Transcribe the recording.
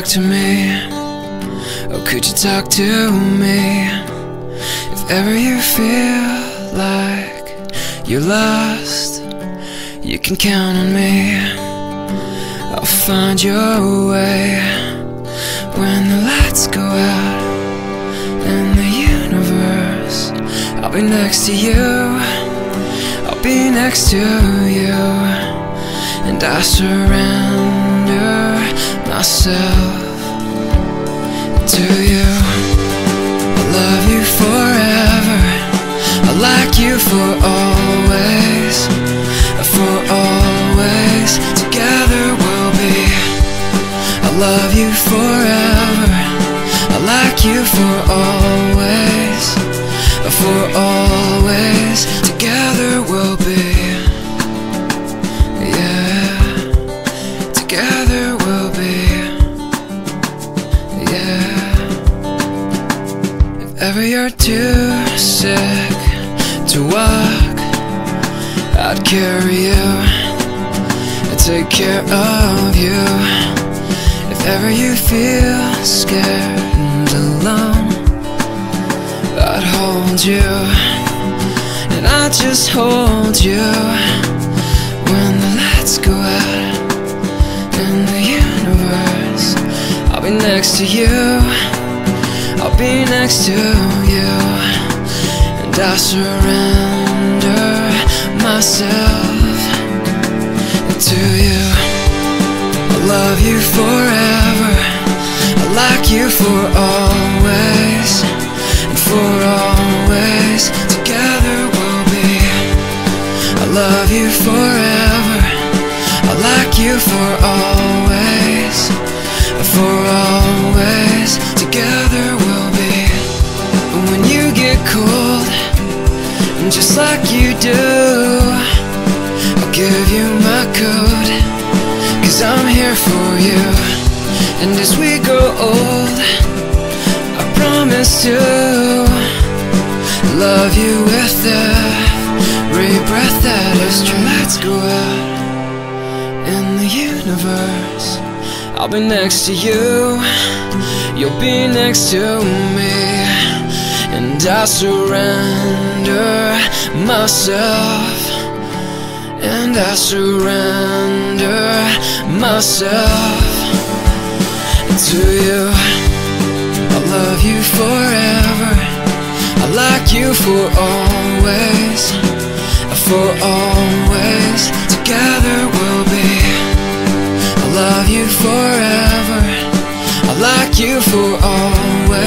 to me? Oh, could you talk to me? If ever you feel like you're lost, you can count on me. I'll find your way when the lights go out in the universe. I'll be next to you, I'll be next to you, and I surrender myself to you. I love you forever, I like you for always, for always. Together we'll be. I love you forever, I like you for always, for always. Together we'll be. Yeah, together we'll be. Yeah. If ever you're too sick to walk, I'd carry you and take care of you. If ever you feel scared and alone, I'd hold you, and I'd just hold you when the lights go out in the universe. I'll be next to you, I'll be next to you, and I surrender myself to you. I love you forever, I like you for always, and for always. Together we'll be. I love you forever, I like you for always, for always. Together we'll be. When you get cold, just like you do, I'll give you my coat, 'cause I'm here for you. And as we grow old, I promise to love you with every breath that is true. Lights go out in the universe, I'll be next to you, you'll be next to me, and I surrender myself, and I surrender myself to you. I love you forever, I like you for always, for always. Together we'll be. I love you forever, I like you for always,